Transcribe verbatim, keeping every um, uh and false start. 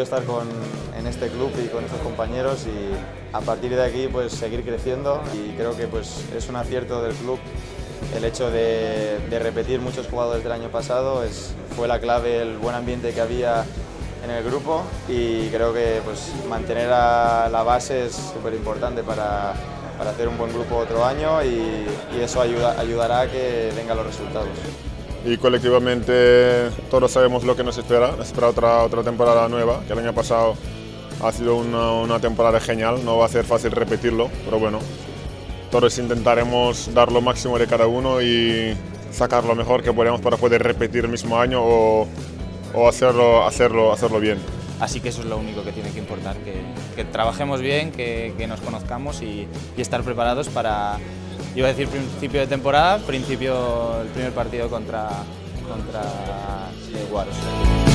estar con, en este club y con estos compañeros y a partir de aquí pues seguir creciendo, y creo que pues es un acierto del club el hecho de, de repetir muchos jugadores del año pasado. Es, fue la clave el buen ambiente que había en el grupo, y creo que pues mantener a la base es súper importante para, para hacer un buen grupo otro año, y, y eso ayuda, ayudará a que vengan los resultados. Y colectivamente todos sabemos lo que nos espera, nos espera otra, otra temporada nueva, que el año pasado ha sido una, una temporada genial, no va a ser fácil repetirlo, pero bueno, todos intentaremos dar lo máximo de cada uno y sacar lo mejor que podamos para poder repetir el mismo año o, o hacerlo, hacerlo, hacerlo bien. Así que eso es lo único que tiene que importar, que, que trabajemos bien, que, que nos conozcamos y, y estar preparados para, iba a decir principio de temporada, principio el primer partido contra, contra Guaros.